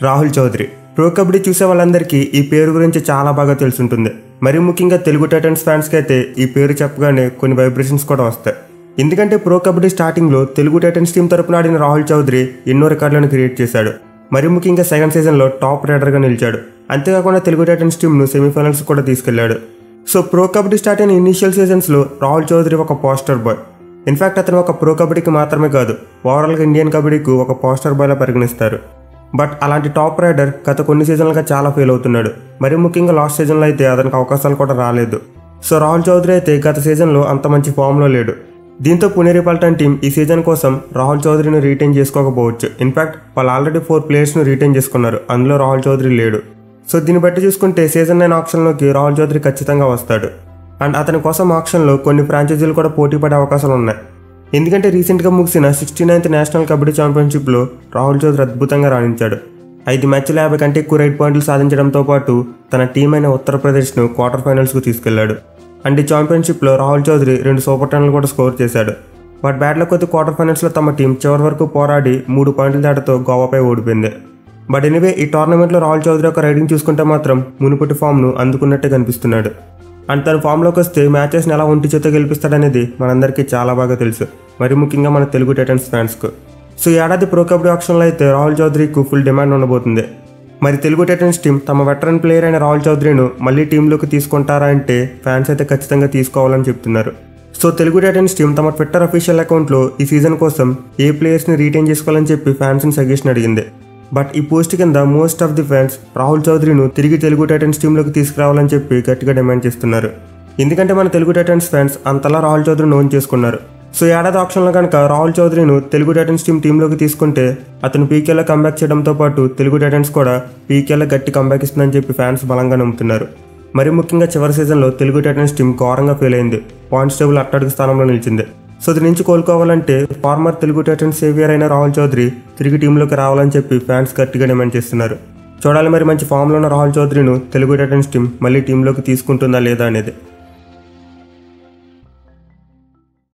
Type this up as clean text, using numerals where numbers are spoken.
Rahul Chowdary. Pro kabaddi చూసే వాళ్ళందరికీ ఈ పేరు గురించి చాలా బాగా తెలుసుంటుంది. మరి ముఖ్యంగా తెలుగు టైటన్స్ ఫ్యాన్స్కి అయితే ఈ పేరు చెప్పగానే కొన్ని వైబ్రేషన్స్ కూడా వస్తాయి. ఎందుకంటే ప్రో కబడ్డీ స్టార్టింగ్లో తెలుగు టైటన్స్ టీం తరపున ఆడిన రాహుల్ చౌదరి ఎన్నో రికార్డులను క్రియేట్ చేశాడు. మరి ముఖ్యంగా సెకండ్ సీజన్లో టాప్ రైడర్గా నిలిచాడు. అంతేకాకుండా తెలుగు టైటన్స్ టీంను సెమీఫైనల్స్ కూడా తీసుకెళ్లాడు. సో ప్రో కబడ్డీ స్టార్ట్ అయిన ఇనీషియల్ సీజన్స్లో రాహుల్ చౌదరి ఒక పోస్టర్ బాయ్. ఇన్ఫాక్ట్ అతను ఒక ప్రో కబడ్డీకి మాత్రమే కాదు, ఓవరాల్గా ఇండియన్ కబడ్డీకి ఒక పోస్టర్ బాయ్లా పరిగణిస్తారు. బట్ అలాంటి టాప్ రైడర్ గత కొన్ని సీజన్లుగా చాలా ఫెయిల్ అవుతున్నాడు. మరి ముఖ్యంగా లాస్ట్ సీజన్లో అయితే అతనికి అవకాశాలు కూడా రాలేదు. సో రాహుల్ చౌదరి అయితే గత సీజన్లో అంత మంచి ఫామ్లో లేడు. దీంతో పుణె రిపల్టన్ టీం ఈ సీజన్ కోసం రాహుల్ చౌదరిని రీటైన్ చేసుకోకపోవచ్చు. ఇన్ఫాక్ట్ వాళ్ళు ఆల్రెడీ 4 ప్లేయర్స్ను రీటైన్ చేసుకున్నారు, అందులో రాహుల్ చౌదరి లేడు. సో దీన్ని బట్టి చూసుకుంటే సీజన్ 9 ఆక్షన్లోకి రాహుల్ చౌదరి ఖచ్చితంగా వస్తాడు. అండ్ అతని కోసం ఆక్షన్లో కొన్ని ఫ్రాంచైజీలు కూడా పోటీ పడే అవకాశాలు ఉన్నాయి. ఎందుకంటే రీసెంట్గా ముగిసిన 69th నేషనల్ కబడ్డీ ఛాంపియన్షిప్లో రాహుల్ చౌదరి అద్భుతంగా రాణించాడు. 5 మ్యాచ్లు 50 కంటే ఎక్కువ రైట్ పాయింట్లు సాధించడంతో పాటు తన టీం అయిన ఉత్తరప్రదేశ్ను క్వార్టర్ ఫైనల్స్కు తీసుకెళ్లాడు. అండ్ ఈ ఛాంపియన్షిప్లో రాహుల్ చౌదరి 2 సూపర్ 10లు కూడా స్కోర్ చేశాడు. బట్ బ్యాట్ల కొద్ది క్వార్టర్ ఫైనల్స్లో తమ టీం చివరి వరకు పోరాడి 3 పాయింట్ల తేడాతో గోవాపై ఓడిపోయింది. బట్ ఎనివే ఈ టోర్నమెంట్లో రాహుల్ చౌదరి యొక్క రైడింగ్ చూసుకుంటే మాత్రం మునుపటి ఫామ్ను అందుకున్నట్టే కనిపిస్తున్నాడు. అండ్ తన ఫామ్లోకి వస్తే మ్యాచెస్ని ఎలా ఒంటి చేతో గెలిపిస్తాడనేది మనందరికీ చాలా బాగా తెలుసు, మరి ముఖ్యంగా మన తెలుగు టైటన్స్ ఫ్యాన్స్కు. సో ఈ ఏడాది ప్రో కబడ్డీ ఆక్షన్లో అయితే రాహుల్ చౌదరికి ఫుల్ డిమాండ్ ఉండబోతుంది. మరి తెలుగు టైటన్స్ టీం తమ వెటరన్ ప్లేయర్ అయిన రాహుల్ చౌదరిను మళ్ళీ టీంలోకి తీసుకుంటారా అంటే ఫ్యాన్స్ అయితే ఖచ్చితంగా తీసుకోవాలని చెప్తున్నారు. సో తెలుగు టైటన్స్ టీం తమ ట్విట్టర్ అఫీషియల్ అకౌంట్లో ఈ సీజన్ కోసం ఏ ప్లేయర్స్ని రీటైన్ చేసుకోవాలని చెప్పి ఫ్యాన్స్ని సజెషన్ అడిగింది. బట్ ఈ పోస్ట్ కింద most of the fans Rahul చౌదరిను తిరిగి తెలుగు టైటన్స్ టీంలోకి తీసుకురావాలని చెప్పి గట్టిగా డిమాండ్ చేస్తున్నారు. ఎందుకంటే మన తెలుగు టైటన్స్ ఫ్యాన్స్ అంతలా రాహుల్ చౌదరిని ఓన్ చేసుకున్నారు. సో ఏడాది ఆప్షన్లో కనుక రాహుల్ చౌదరిను తెలుగు టైటన్స్ టీంలోకి తీసుకుంటే అతను పీకేలో కంబ్యాక్ చేయడంతో పాటు తెలుగు టైటన్స్ కూడా పీకేలో గట్టి కంబ్యాక్ ఇస్తుందని చెప్పి ఫ్యాన్స్ బలంగా నమ్ముతున్నారు. మరి ముఖ్యంగా చివరి సీజన్లో తెలుగు టైటన్స్ టీం ఘోరంగా ఫెయిల్ అయింది. పాయింట్స్ టేబుల్ అట్టడుగు స్థానంలో నిలిచింది. సో దీని నుంచి కోలుకోవాలంటే ఫార్మర్ తెలుగు టైటన్స్ సేవియర్ అయిన రాహుల్ చౌదరి తిరిగి టీంలోకి రావాలని చెప్పి ఫ్యాన్స్ గట్టిగా డిమాండ్ చేస్తున్నారు. చూడాలి మరి మంచి ఫామ్లో ఉన్న రాహుల్ చౌదరిను తెలుగు టైటన్స్ టీం మళ్ళీ టీంలోకి తీసుకుంటుందా లేదా అనేది.